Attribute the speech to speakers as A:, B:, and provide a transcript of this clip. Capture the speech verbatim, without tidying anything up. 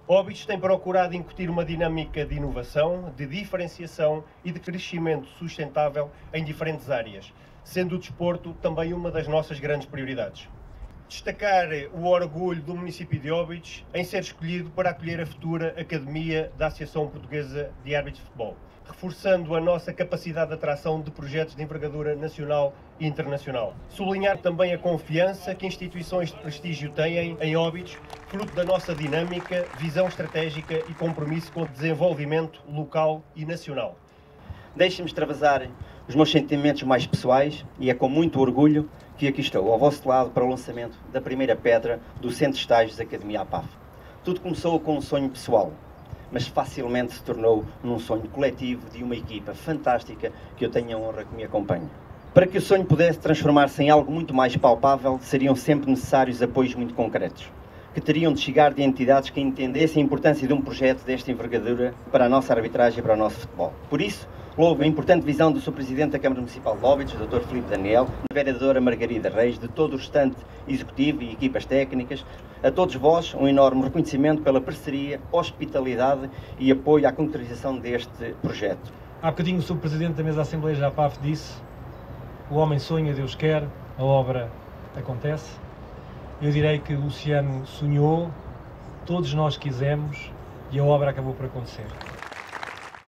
A: Óbidos tem procurado incutir uma dinâmica de inovação, de diferenciação e de crescimento sustentável em diferentes áreas, sendo o desporto também uma das nossas grandes prioridades. Destacar o orgulho do município de Óbidos em ser escolhido para acolher a futura Academia da Associação Portuguesa de Árbitros de Futebol, reforçando a nossa capacidade de atração de projetos de envergadura nacional e internacional. Sublinhar também a confiança que instituições de prestígio têm em Óbidos, fruto da nossa dinâmica, visão estratégica e compromisso com o desenvolvimento local e nacional.
B: Deixem-me extravasar os meus sentimentos mais pessoais e é com muito orgulho que aqui estou, ao vosso lado, para o lançamento da primeira pedra do Centro de Estágios da Academia APAF. Tudo começou com um sonho pessoal, mas facilmente se tornou num sonho coletivo de uma equipa fantástica que eu tenho a honra que me acompanha. Para que o sonho pudesse transformar-se em algo muito mais palpável, seriam sempre necessários apoios muito concretos, que teriam de chegar de entidades que entendessem a importância de um projeto desta envergadura para a nossa arbitragem e para o nosso futebol. Por isso, houve a importante visão do seu Presidente da Câmara Municipal de Óbidos, doutor Filipe Daniel, da Vereadora Margarida Reis, de todo o restante Executivo e equipas técnicas, a todos vós um enorme reconhecimento pela parceria, hospitalidade e apoio à concretização deste projeto.
C: Há bocadinho o seu Presidente da Mesa da Assembleia da APAF disse: o homem sonha, Deus quer, a obra acontece. Eu direi que o Luciano sonhou, todos nós quisemos e a obra acabou por acontecer.